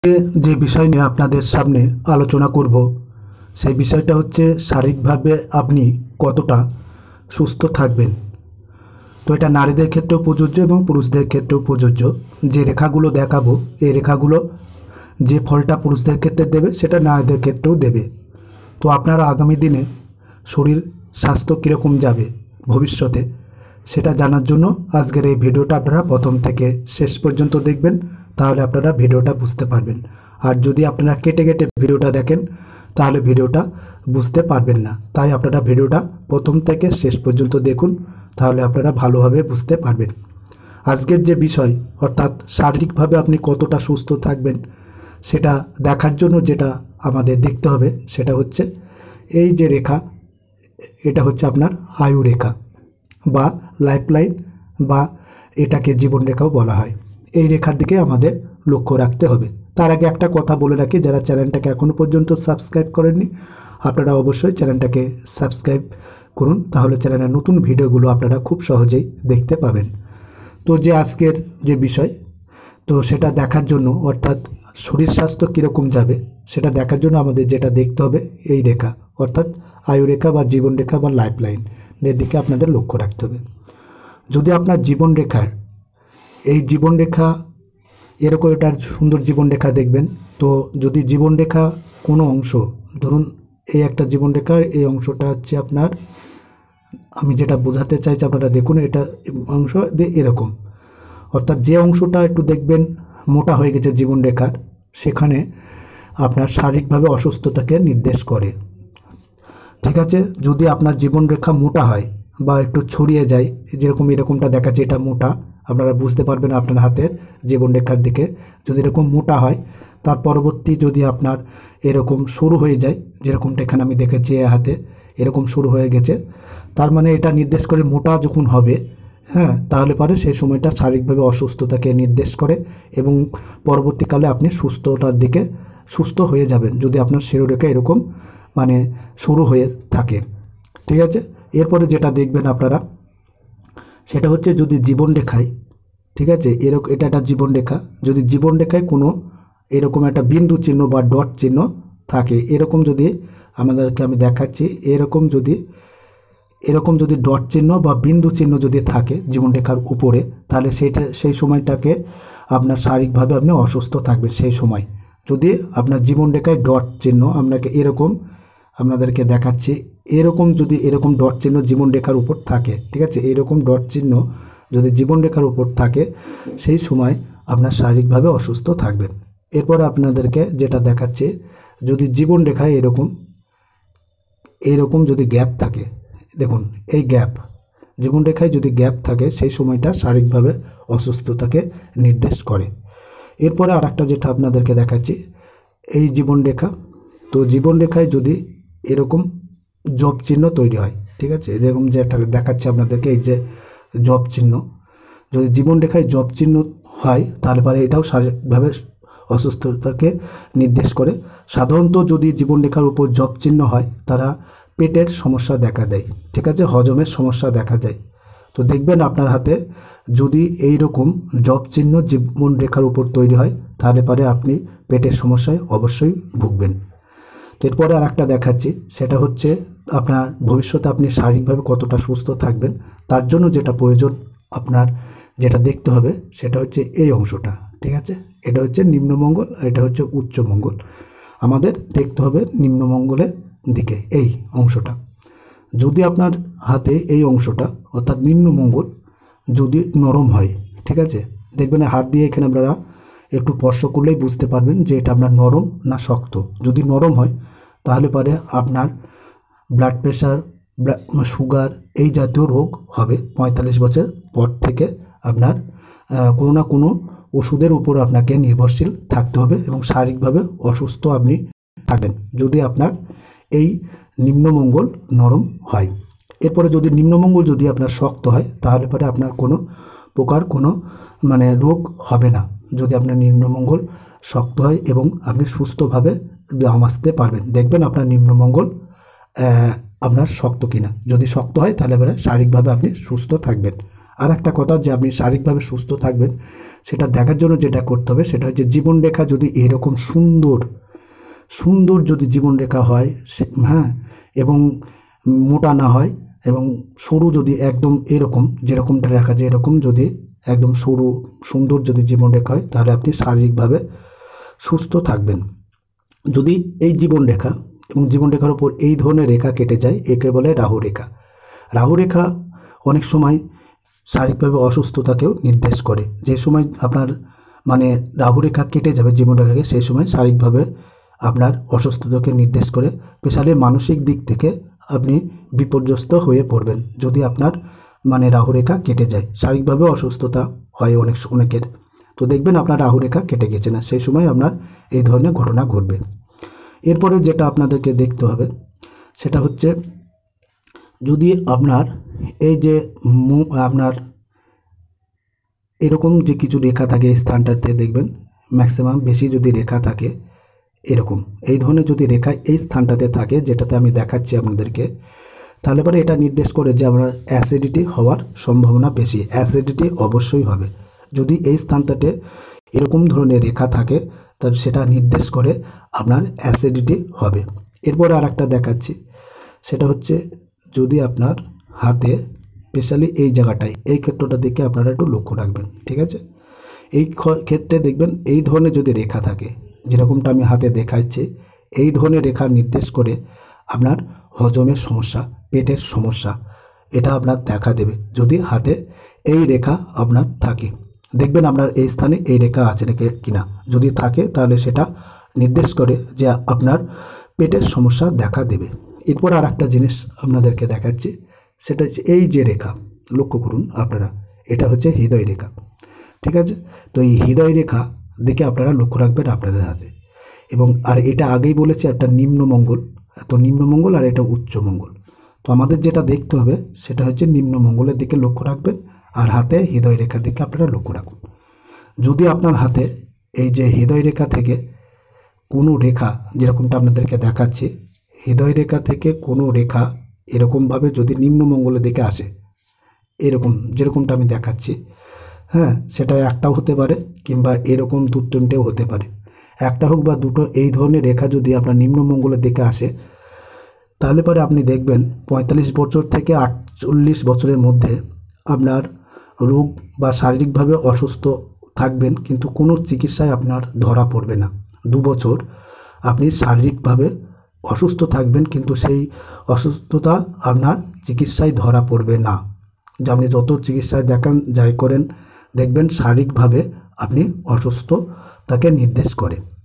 যে বিষয় নিয়ে আপনাদের সামনে আলোচনা করব সেই বিষয়টা হচ্ছে শারীরিকভাবে আপনি কতটা সুস্থ থাকবেন। তো এটা নারীদের ক্ষেত্রেও প্রযোজ্য এবং পুরুষদের ক্ষেত্রেও প্রযোজ্য। যে রেখাগুলো দেখাবো এই রেখাগুলো যে ফলটা পুরুষদের ক্ষেত্রে দেবে সেটা নারীদের ক্ষেত্রেও দেবে। তো আপনারা আগামী দিনে শরীর স্বাস্থ্য কীরকম যাবে ভবিষ্যতে সেটা জানার জন্য আজকের এই ভিডিওটা আপনারা প্রথম থেকে শেষ পর্যন্ত দেখবেন, তাহলে আপনারা ভিডিওটা বুঝতে পারবেন। আর যদি আপনারা কেটে কেটে ভিডিওটা দেখেন তাহলে ভিডিওটা বুঝতে পারবেন না। তাই আপনারা ভিডিওটা প্রথম থেকে শেষ পর্যন্ত দেখুন, তাহলে আপনারা ভালোভাবে বুঝতে পারবেন। আজকের যে বিষয় অর্থাৎ শারীরিকভাবে আপনি কতটা সুস্থ থাকবেন সেটা দেখার জন্য যেটা আমাদের দেখতে হবে সেটা হচ্ছে এই যে রেখা, এটা হচ্ছে আপনার আয়ু রেখা বা লাইফলাইন বা এটাকে জীবন রেখাও বলা হয়। এই রেখার দিকে আমাদের লক্ষ্য রাখতে হবে। তার আগে একটা কথা বলে রাখি, যারা চ্যানেলটাকে এখনও পর্যন্ত সাবস্ক্রাইব করেননি আপনারা অবশ্যই চ্যানেলটাকে সাবস্ক্রাইব করুন, তাহলে চ্যানেলের নতুন ভিডিওগুলো আপনারা খুব সহজেই দেখতে পাবেন। তো যে আজকের যে বিষয় তো সেটা দেখার জন্য অর্থাৎ শরীর স্বাস্থ্য কীরকম যাবে সেটা দেখার জন্য আমাদের যেটা দেখতে হবে এই রেখা অর্থাৎ আয়ু রেখা বা জীবন রেখা বা লাইফলাইনের দিকে আপনাদের লক্ষ্য রাখতে হবে। যদি আপনার জীবন রেখার এই জীবন রেখা এরকম একটা সুন্দর জীবন রেখা দেখবেন, তো যদি জীবন রেখা কোনো অংশ ধরুন এই একটা জীবন রেখার এই অংশটা হচ্ছে আপনার, আমি যেটা বোঝাতে চাইছি আপনারা দেখুন, এটা অংশ এরকম অর্থাৎ যে অংশটা একটু দেখবেন মোটা হয়ে গেছে জীবন রেখার, সেখানে আপনার শারীরিকভাবে অসুস্থতাকে নির্দেশ করে। ঠিক আছে, যদি আপনার জীবন রেখা মোটা হয় বা একটু ছড়িয়ে যায়, যেরকম এরকমটা দেখাচ্ছে এটা মোটা, আপনারা বুঝতে পারবেন আপনার হাতের জীবন রেখার দিকে যদি এরকম মোটা হয়, তার পরবর্তী যদি আপনার এরকম শুরু হয়ে যায়, যেরকমটা এখানে আমি দেখেছি হাতে এরকম শুরু হয়ে গেছে, তার মানে এটা নির্দেশ করে মোটা যখন হবে, হ্যাঁ, তাহলে পরে সেই সময়টা শারীরিকভাবে অসুস্থতাকে নির্দেশ করে এবং পরবর্তীকালে আপনি সুস্থতার দিকে সুস্থ হয়ে যাবেন যদি আপনার শিরোরেখা এরকম মানে শুরু হয়ে থাকে। ঠিক আছে, এরপরে যেটা দেখবেন আপনারা সেটা হচ্ছে যদি জীবন রেখায়, ঠিক আছে, এরকম এটা একটা জীবন রেখা, যদি জীবন রেখায় কোনো এরকম একটা বিন্দু চিহ্ন বা ডট চিহ্ন থাকে, এরকম যদি আমাদেরকে আমি দেখাচ্ছি, এরকম যদি ডট চিহ্ন বা বিন্দু চিহ্ন যদি থাকে জীবন রেখার উপরে, তাহলে সেই সময়টাকে আপনার শারীরিকভাবে আপনি অসুস্থ থাকবেন। সেই সময় যদি আপনার জীবন রেখায় ডট চিহ্ন আপনাকে এরকম আপনাদেরকে দেখাচ্ছি, এরকম যদি এরকম ডট চিহ্ন জীবন রেখার উপর থাকে, ঠিক আছে, এরকম ডট চিহ্ন যদি জীবন রেখার উপর থাকে সেই সময় আপনার শারীরিকভাবে অসুস্থ থাকবেন। এরপরে আপনাদেরকে যেটা দেখাচ্ছি, যদি জীবন রেখায় এরকম যদি গ্যাপ থাকে, দেখুন এই গ্যাপ জীবন রেখায় যদি গ্যাপ থাকে সেই সময়টা শারীরিকভাবে অসুস্থতাকে নির্দেশ করে। এরপরে আর একটা যেটা আপনাদেরকে দেখাচ্ছি এই জীবন রেখা, তো জীবন রেখায় যদি এরকম জব চিহ্ন তৈরি হয়, ঠিক আছে, যেরকম যেটা দেখাচ্ছে আপনাদেরকে এই যে জব চিহ্ন, যদি জীবন রেখায় জব চিহ্ন হয় তাহলে পরে এটাও শারীরিকভাবে অসুস্থতাকে নির্দেশ করে। সাধারণত যদি জীবন রেখার উপর জব চিহ্ন হয় তারা পেটের সমস্যা দেখা দেয়, ঠিক আছে, হজমের সমস্যা দেখা যায়। তো দেখবেন আপনার হাতে যদি এই রকম জব চিহ্ন জীবন রেখার উপর তৈরি হয় তাহলে পরে আপনি পেটের সমস্যায় অবশ্যই ভুগবেন। তো এরপরে আর একটা দেখাচ্ছি, সেটা হচ্ছে আপনার ভবিষ্যতে আপনি শারীরিকভাবে কতটা সুস্থ থাকবেন তার জন্য যেটা প্রয়োজন আপনার যেটা দেখতে হবে সেটা হচ্ছে এই অংশটা, ঠিক আছে, এটা হচ্ছে নিম্নমঙ্গল আর এটা হচ্ছে উচ্চমঙ্গল। আমাদের দেখতে হবে নিম্নমঙ্গলের দিকে এই অংশটা। যদি আপনার হাতে এই অংশটা অর্থাৎ নিম্নমঙ্গল যদি নরম হয়, ঠিক আছে, দেখবেন হাত দিয়ে এখানে আপনারা একটু স্পর্শ করলেই বুঝতে পারবেন যে এটা আপনার নরম না শক্ত। যদি নরম হয় তাহলে পরে আপনার ব্লাড প্রেশার সুগার এই জাতীয় রোগ হবে 45 বছর পর থেকে। আপনার কোনো না কোনো ওষুধের উপর আপনাকে নির্ভরশীল থাকতে হবে এবং শারীরিকভাবে অসুস্থ আপনি থাকবেন যদি আপনার এই নিম্নমঙ্গল নরম হয়। এরপরে যদি নিম্নমঙ্গল যদি আপনার শক্ত হয় তাহলে পরে আপনার কোনো প্রকার কোনো মানে রোগ হবে না যদি আপনার নিম্নমঙ্গল শক্ত হয় এবং আপনি সুস্থভাবে ব্যায়াম আসতে পারবেন। দেখবেন আপনার নিম্নমঙ্গল আপনার শক্ত কিনা, যদি শক্ত হয় তাহলে এবারে শারীরিকভাবে আপনি সুস্থ থাকবেন। আর একটা কথা, যে আপনি শারীরিকভাবে সুস্থ থাকবেন সেটা দেখার জন্য যেটা করতে হবে সেটা হচ্ছে জীবনরেখা যদি এরকম সুন্দর সুন্দর যদি জীবনরেখা হয় হ্যাঁ, এবং মোটা না হয়, এবং সরু যদি একদম এরকম যেরকমটা রাখা যায় এরকম যদি একদম সরু সুন্দর যদি জীবনরেখা হয়, তাহলে আপনি শারীরিকভাবে সুস্থ থাকবেন। যদি এই জীবনরেখা এবং জীবনরেখার উপর এই ধরনের রেখা কেটে যায়, একে বলে রাহু রেখা। রাহু রেখা অনেক সময় শারীরিকভাবে অসুস্থতাকেও নির্দেশ করে। যে সময় আপনার মানে রাহু রেখা কেটে যাবে জীবনরেখাকে, সেই সময় শারীরিকভাবে আপনার অসুস্থতাকে নির্দেশ করে। স্পেশালি মানসিক দিক থেকে আপনি বিপর্যস্ত হয়ে পড়বেন যদি আপনার মানে রাহু রেখা কেটে যায়। শারীরিকভাবে অসুস্থতা হয় অনেকের, তো দেখবেন আপনার রাহু রেখা কেটে গেছে না, সেই সময় আপনার এই ধরনের ঘটনা ঘটবে। এরপরে যেটা আপনাদেরকে দেখতে হবে সেটা হচ্ছে, যদি আপনার এই যে আপনার এরকম যে কিছু রেখা থাকে এই স্থানটাতে দেখবেন ম্যাক্সিমাম বেশি যদি রেখা থাকে এরকম এই ধরনের যদি রেখা এই স্থানটাতে থাকে, যেটাতে আমি দেখাচ্ছি আপনাদেরকে, তাহলে পরে এটা নির্দেশ করে যে আপনার অ্যাসিডিটি হওয়ার সম্ভাবনা বেশি। অ্যাসিডিটি অবশ্যই হবে যদি এই স্থানটাতে এরকম ধরনের রেখা থাকে, তাহলে সেটা নির্দেশ করে আপনার অ্যাসিডিটি হবে। এরপরে আর একটা দেখাচ্ছি, সেটা হচ্ছে যদি আপনার হাতে স্পেশালি এই জায়গাটায় এই ক্ষেত্রটার দিকে আপনারা একটু লক্ষ্য রাখবেন, ঠিক আছে? এই ক্ষেত্রে দেখবেন এই ধরনের যদি রেখা থাকে, যেরকমটা আমি হাতে দেখাচ্ছি, এই ধরনের রেখা নির্দেশ করে আপনার হজমের সমস্যা, পেটের সমস্যা, এটা আপনার দেখা দেবে যদি হাতে এই রেখা আপনার থাকে। দেখবেন আপনার এই স্থানে এই রেখা আছে নাকি কিনা, যদি থাকে তাহলে সেটা নির্দেশ করে যে আপনার পেটের সমস্যা দেখা দেবে। এরপর আর একটা জিনিস আপনাদেরকে দেখাচ্ছি, সেটা হচ্ছে এই যে রেখা, লক্ষ্য করুন আপনারা, এটা হচ্ছে হৃদয় রেখা, ঠিক আছে? তো এই হৃদয় রেখা দিকে আপনারা লক্ষ্য রাখবেন আপনাদের হাতে। এবং আর এটা আগেই বলেছি একটা নিম্নমঙ্গল, তো নিম্নমঙ্গল আর এটা উচ্চমঙ্গল। তো আমাদের যেটা দেখতে হবে সেটা হচ্ছে নিম্নমঙ্গলের দিকে লক্ষ্য রাখবেন, আর হাতে হৃদয় রেখার দিকে আপনারা লক্ষ্য রাখুন। যদি আপনার হাতে এই যে হৃদয় রেখা থেকে কোনো রেখা, যেরকমটা আপনাদেরকে দেখাচ্ছি, হৃদয় রেখা থেকে কোনো রেখা এরকমভাবে যদি নিম্নমঙ্গলের দিকে আসে, এরকম যেরকমটা আমি দেখাচ্ছি, হ্যাঁ, সেটা একটাও হতে পারে কিংবা এরকম দু তিনটেও হতে পারে, একটা হোক বা দুটো, এই ধরনের রেখা যদি আপনার নিম্নমঙ্গলের দিকে আসে, তাহলে পরে আপনি দেখবেন 45 বছর থেকে 48 বছরের মধ্যে আপনার রোগ বা শারীরিকভাবে অসুস্থ থাকবেন, কিন্তু কোনো চিকিৎসায় আপনার ধরা পড়বে না। 2 বছর আপনি শারীরিকভাবে অসুস্থ থাকবেন, কিন্তু সেই অসুস্থতা আপনার চিকিৎসায় ধরা পড়বে না। যে আপনি যত চিকিৎসায় দেখান যাই করেন, দেখবেন শারীরিকভাবে আপনি অসুস্থ তাকে নির্দেশ করে।